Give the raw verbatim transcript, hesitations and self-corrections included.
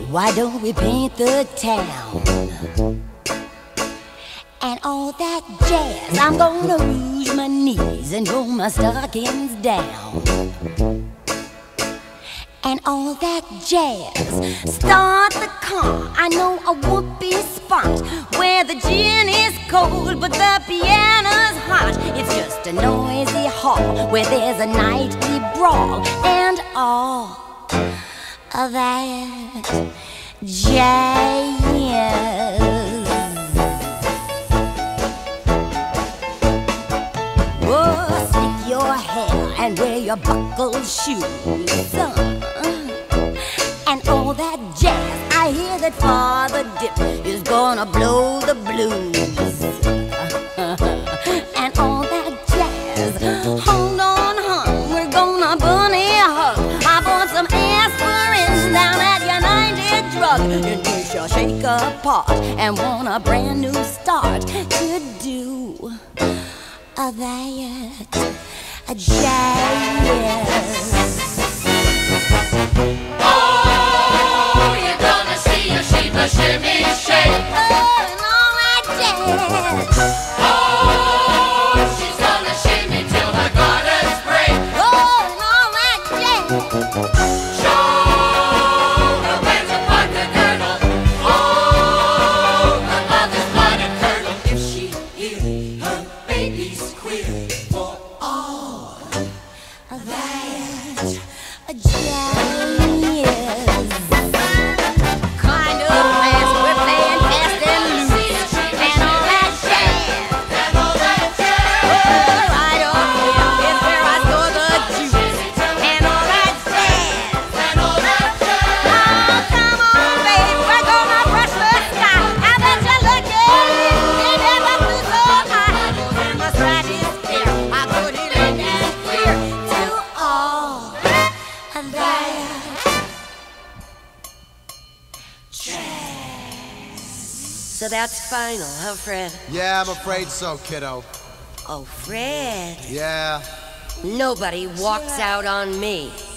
Why don't we paint the town and all that jazz? I'm gonna rouge my knees and roll my stockings down and all that jazz. Start the car, I know a whoopee spot where the gin is cold but the piano's hot. It's just a noisy hall where there's a nightly brawl and all of that jazz. Oh, slick your hair and wear your buckled shoes, son. And all that jazz, I hear that Father Dip is gonna blow the blues. And all that jazz, hold on, hon, we're gonna bunny hug. I bought some aspirin down at United Drug in case you shake apart and want a brand new start to do a that a jazz. Oh, you're gonna see a Sheba shimmy shake. Oh, and all that jazz. Oh, she's gonna shimmy till her garters break. Oh, and all that jazz. Show her where to park the girdle. Oh, her mother's blood and curdle. If she hears her baby's queer for all that a jazz. Kind of fast, we're playing fast and loose, and all that jazz. and all that jazz. Oh, right up here is where I store the juice, and all that jazz. And all that jazz. Oh, come on, babe, we're gonna brush the sky. I bet you look good, you never flew so high. When my stride is clear, I put it in and clear to all that. So that's final, huh, Fred? Yeah, I'm afraid so, kiddo. Oh, Fred. Yeah. Nobody walks out on me.